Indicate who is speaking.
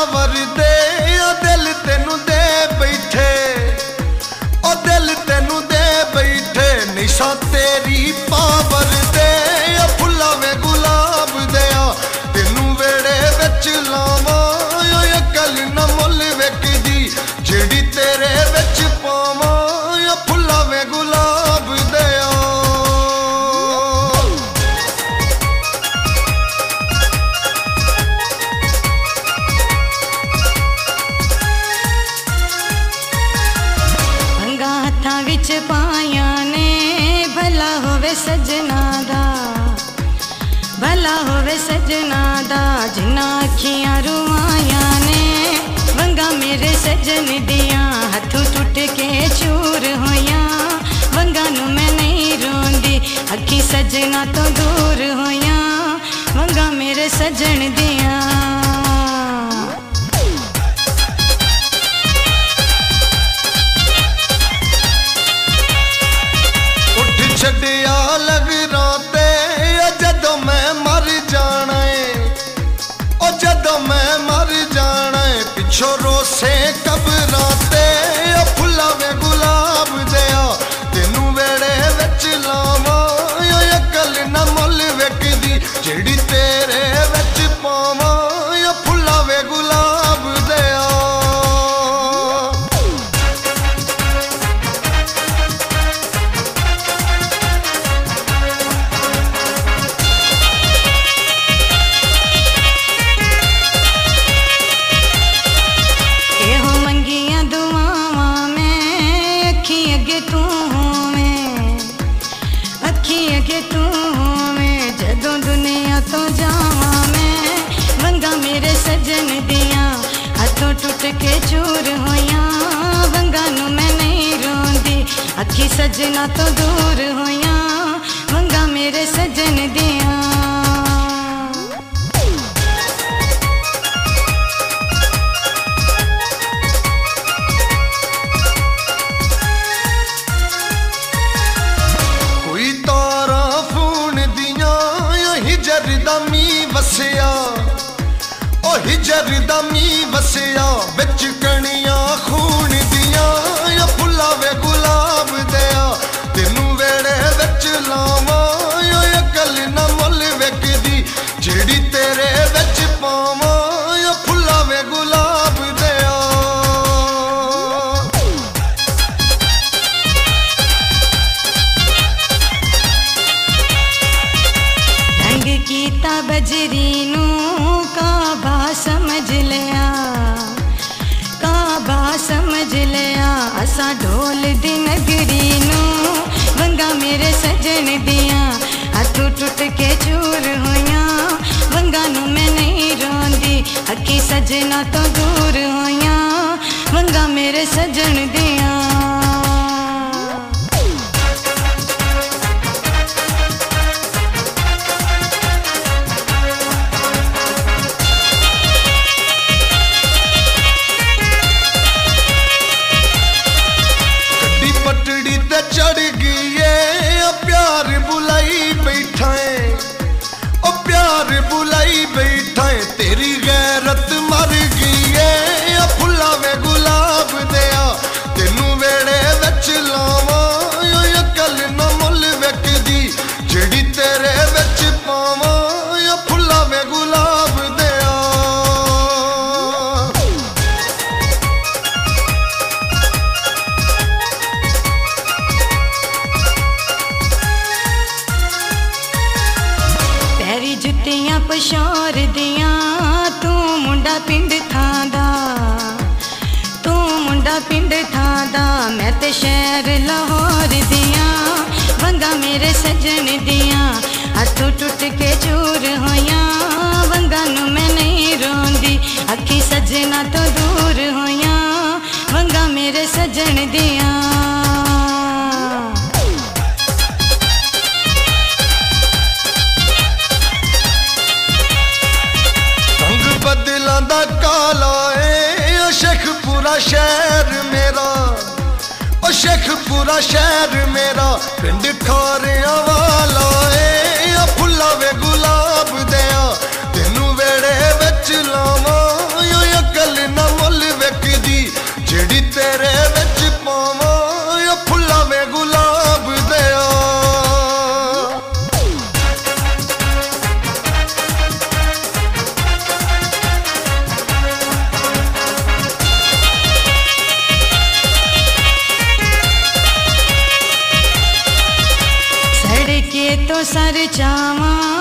Speaker 1: Power दे ओ दिल तेनू दे बैठे ओ दिल तेनू दे बैठे निशा तेरी पावर दे ओ फुल्ला वे गुलाब दिया तेनू वेड़े विच लावां ओ अकल न मुल वेखदी जेड़ी तेरे विच पावां ओ फुल्ला वे गुलाब दिया।
Speaker 2: हत्थां विच पाया ने भला होवे सजना दा भला होवे सजना दा जिन्ना अखियां रुवाया ने वंगा मेरे सजन दिया हथों टुट के चूर होया वंगा नू मैं नहीं रोंदी अखी सजना तो दूर होया वंगा मेरे सजन दिया।
Speaker 1: छड़िया लग राते जदों मैं मर जाना है ओ जदों मैं मर जाना है पिछों रोसे कबराते ओ फुल्ला वे गुलाब दिया तेनू वेड़े विच लावां ओ अकल न मुल वेखदी जेड़ी तेरे विच पावां ओ फुल्ला वे गुलाब दिया। जदों दुनिया तो जावा मैं वंगा मेरे सजन दिया हथों टुट के चूर होया वंगा नू मैं नहीं रोंदी अखी सजना तो दूर होया वंगा मेरे सजन दिया। वसिया ओ हिजर दा मी वसिया बिच कणियां खून दिया या फुल्ला वे गुलाब दिया तेनू वेड़े विच लावां ओ अकल न मुल वेखदी जेड़ी तेरे विच पावां ओ फुल्ला वे गुलाब दिया।
Speaker 2: रंग कीता बजरी नू काबा समझ लिया काबा समझ लिया असा ढोल दी नगरी नू वंगा मेरे सजन दिया हथों टुट के चूर होया वंगा नू मैं नहीं रोंदी अखी सजना तो दूर होया वंगा मेरे सजन दिया।
Speaker 1: चढ़ गई प्यार बुलाई बैठा है ओ प्यार बुलाई बैठा है तेरी गैरत मर गई है फुल्ला वे गुलाब दिया तेनू वेड़े विच लावां ओ अकल न मुल वेखदी जेड़ी तेरे विच पावां ओ फुल्ला वे गुलाब दिया।
Speaker 2: जुत्तियां पछोर दिया तू मुंडा पिंड थां दा तू मुंडा पिंड थां दा मैं ते शहर लाहौर दिया वंगा मेरे सजन दिया हथों टुट के चूर होया वंगा नू मैं नहीं रोंदी अखी सजना तो दूर होया वंगा मेरे सजन दिया।
Speaker 1: बदलां दा काला है शेखपुरा शहर मेरा ओ शेखपुरा शहर मेरा पिंड खारियां वाला है फुल्ला वे गुलाब दिया तेनू वेड़े विच लावां
Speaker 2: सर चावां